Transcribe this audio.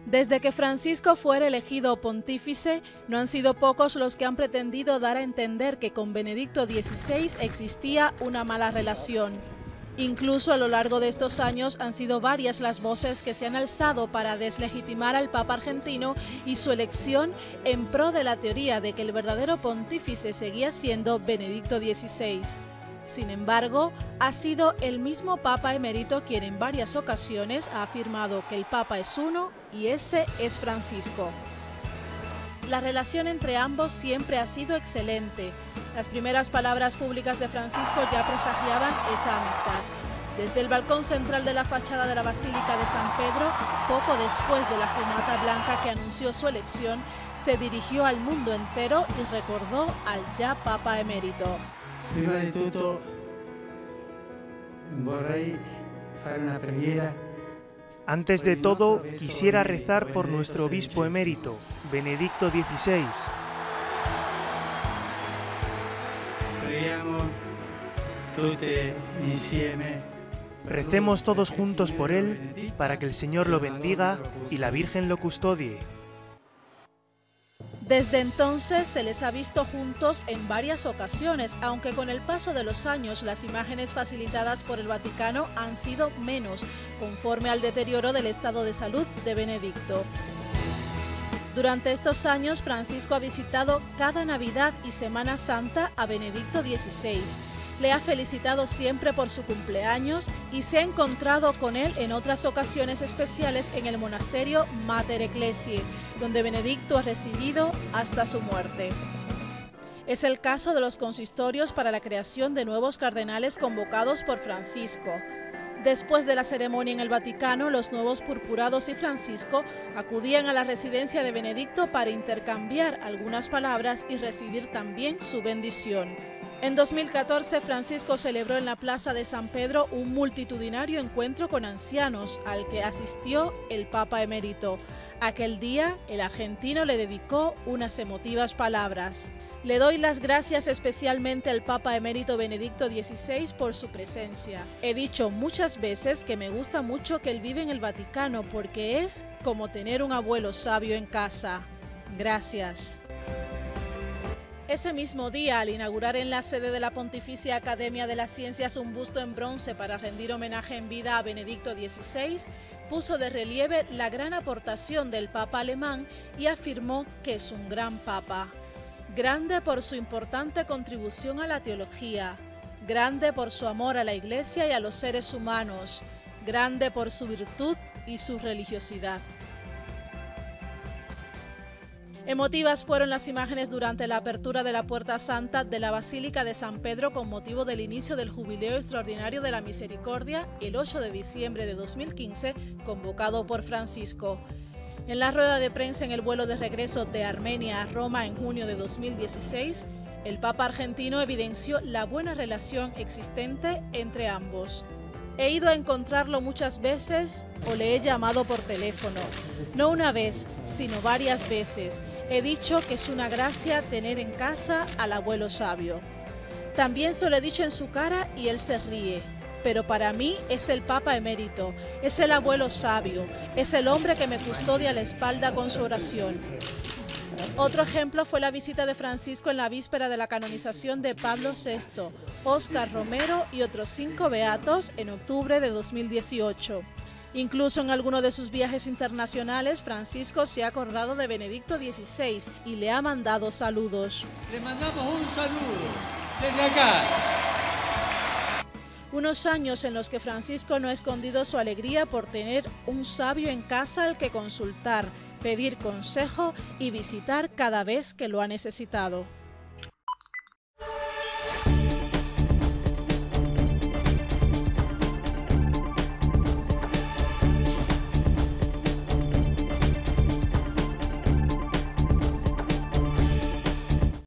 Desde que Francisco fuera elegido pontífice, no han sido pocos los que han pretendido dar a entender que con Benedicto XVI existía una mala relación. Incluso a lo largo de estos años han sido varias las voces que se han alzado para deslegitimar al Papa argentino y su elección en pro de la teoría de que el verdadero pontífice seguía siendo Benedicto XVI. Sin embargo, ha sido el mismo Papa emérito quien en varias ocasiones ha afirmado que el Papa es uno y ese es Francisco. La relación entre ambos siempre ha sido excelente. Las primeras palabras públicas de Francisco ya presagiaban esa amistad. Desde el balcón central de la fachada de la Basílica de San Pedro, poco después de la fumata blanca que anunció su elección, se dirigió al mundo entero y recordó al ya Papa emérito. Prima de tutto, vorrei fare una preghiera. Antes de todo, quisiera rezar por nuestro obispo emérito, Benedicto XVI. Recemos todos juntos por él, para que el Señor lo bendiga y la Virgen lo custodie. Desde entonces se les ha visto juntos en varias ocasiones, aunque con el paso de los años las imágenes facilitadas por el Vaticano han sido menos, conforme al deterioro del estado de salud de Benedicto. Durante estos años, Francisco ha visitado cada Navidad y Semana Santa a Benedicto XVI. Le ha felicitado siempre por su cumpleaños y se ha encontrado con él en otras ocasiones especiales en el monasterio Mater Ecclesiae, donde Benedicto ha residido hasta su muerte. Es el caso de los consistorios para la creación de nuevos cardenales convocados por Francisco. Después de la ceremonia en el Vaticano, los nuevos purpurados y Francisco acudían a la residencia de Benedicto para intercambiar algunas palabras y recibir también su bendición. En 2014, Francisco celebró en la Plaza de San Pedro un multitudinario encuentro con ancianos al que asistió el Papa emérito. Aquel día, el argentino le dedicó unas emotivas palabras. Le doy las gracias especialmente al Papa emérito Benedicto XVI por su presencia. He dicho muchas veces que me gusta mucho que él vive en el Vaticano porque es como tener un abuelo sabio en casa. Gracias. Ese mismo día, al inaugurar en la sede de la Pontificia Academia de las Ciencias un busto en bronce para rendir homenaje en vida a Benedicto XVI, puso de relieve la gran aportación del Papa alemán y afirmó que es un gran Papa. Grande por su importante contribución a la teología, grande por su amor a la Iglesia y a los seres humanos, grande por su virtud y su religiosidad. Emotivas fueron las imágenes durante la apertura de la Puerta Santa de la Basílica de San Pedro con motivo del inicio del Jubileo Extraordinario de la Misericordia el 8 de diciembre de 2015, convocado por Francisco. En la rueda de prensa en el vuelo de regreso de Armenia a Roma en junio de 2016, el Papa argentino evidenció la buena relación existente entre ambos. He ido a encontrarlo muchas veces o le he llamado por teléfono. No una vez, sino varias veces. He dicho que es una gracia tener en casa al abuelo sabio. También se lo he dicho en su cara y él se ríe. Pero para mí es el Papa emérito, es el abuelo sabio, es el hombre que me custodia la espalda con su oración. Otro ejemplo fue la visita de Francisco en la víspera de la canonización de Pablo VI, Óscar Romero y otros 5 beatos en octubre de 2018. Incluso en alguno de sus viajes internacionales, Francisco se ha acordado de Benedicto XVI y le ha mandado saludos. Le mandamos un saludo desde acá. Unos años en los que Francisco no ha escondido su alegría por tener un sabio en casa al que consultar, pedir consejo y visitar cada vez que lo ha necesitado.